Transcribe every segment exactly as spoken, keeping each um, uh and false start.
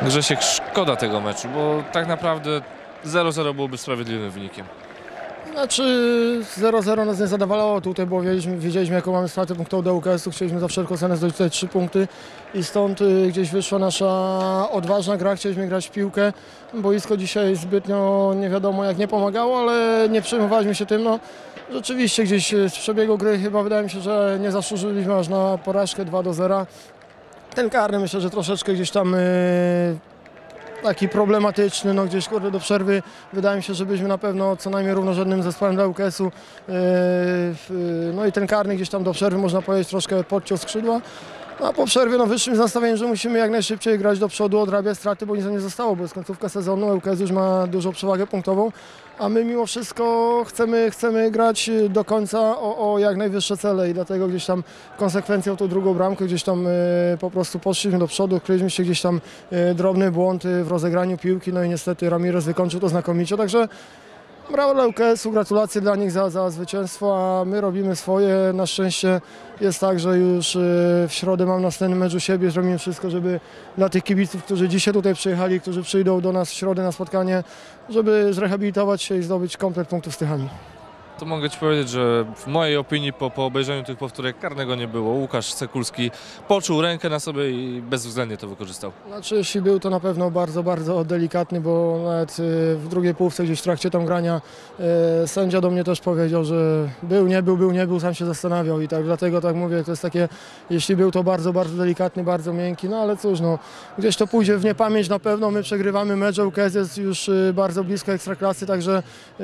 Grzesiek, szkoda tego meczu, bo tak naprawdę zero zero byłoby sprawiedliwym wynikiem. Znaczy zero zero nas nie zadowalało, tutaj bo wiedzieliśmy, wiedzieliśmy jaką mamy stratę punktową do U K S-u, chcieliśmy za wszelką cenę zdobyć tutaj trzy punkty i stąd y, gdzieś wyszła nasza odważna gra, chcieliśmy grać w piłkę. Boisko dzisiaj zbytnio nie wiadomo jak nie pomagało, ale nie przejmowaliśmy się tym. No, rzeczywiście gdzieś z przebiegu gry chyba wydaje mi się, że nie zasłużyliśmy aż na porażkę dwa do zera. Ten karny myślę, że troszeczkę gdzieś tam y, taki problematyczny, no gdzieś kurde do przerwy wydaje mi się, że byliśmy na pewno co najmniej równorzędnym zespołem dla U K S-u. Yy, yy, no i ten karny gdzieś tam do przerwy można powiedzieć troszkę podciął skrzydła. No a po przerwie no, wyszliśmy z nastawieniem, że musimy jak najszybciej grać do przodu, odrabiać straty, bo nic nie zostało, bo jest końcówka sezonu, U K S już ma dużą przewagę punktową, a my mimo wszystko chcemy, chcemy grać do końca o, o jak najwyższe cele i dlatego gdzieś tam konsekwencją tą drugą bramkę gdzieś tam y, po prostu poszliśmy do przodu, kryliśmy się gdzieś tam y, drobny błąd y, w rozegraniu piłki, no i niestety Ramirez wykończył to znakomicie, także brawo dla U K S-u, gratulacje dla nich za, za zwycięstwo, a my robimy swoje. Na szczęście jest tak, że już w środę mam następny mecz u siebie. Zrobimy wszystko, żeby dla tych kibiców, którzy dzisiaj tutaj przyjechali, którzy przyjdą do nas w środę na spotkanie, żeby zrehabilitować się i zdobyć komplet punktów z Tychami. To mogę Ci powiedzieć, że w mojej opinii po, po obejrzeniu tych powtórek karnego nie było. Łukasz Cekulski poczuł rękę na sobie i bezwzględnie to wykorzystał. Znaczy, jeśli był to na pewno bardzo, bardzo delikatny, bo nawet w drugiej połówce gdzieś w trakcie tam grania e, sędzia do mnie też powiedział, że był, nie był, był, nie był, sam się zastanawiał i tak dlatego tak mówię, to jest takie, jeśli był to bardzo, bardzo delikatny, bardzo miękki, no ale cóż, no, gdzieś to pójdzie w niepamięć na pewno, my przegrywamy mecz, U K S jest już bardzo blisko ekstraklasy, także e,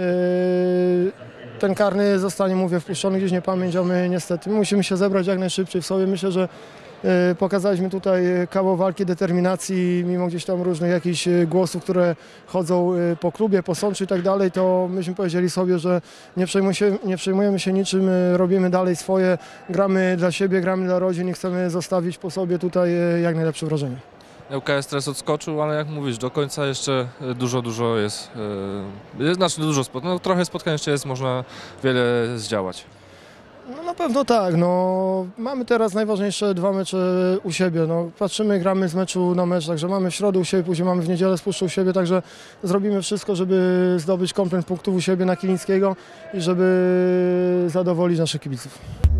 ten karny zostanie, mówię, wpuszczony gdzieś w niepamięć, a my niestety musimy się zebrać jak najszybciej w sobie. Myślę, że y, pokazaliśmy tutaj kawał walki, determinacji, mimo gdzieś tam różnych jakichś głosów, które chodzą y, po klubie, po sączu i tak dalej, to myśmy powiedzieli sobie, że nie, przejmuj się, nie przejmujemy się niczym, y, robimy dalej swoje, gramy dla siebie, gramy dla rodzin i chcemy zostawić po sobie tutaj y, jak najlepsze wrażenie. U K S teraz odskoczył, ale jak mówisz, do końca jeszcze dużo, dużo jest, yy, znaczy dużo spotkań, no, trochę spotkań jeszcze jest, można wiele zdziałać. No na pewno tak, no mamy teraz najważniejsze dwa mecze u siebie, no patrzymy, gramy z meczu na mecz, także mamy w środę u siebie, później mamy w niedzielę spuszczę u siebie, także zrobimy wszystko, żeby zdobyć komplet punktów u siebie na Kilińskiego i żeby zadowolić naszych kibiców.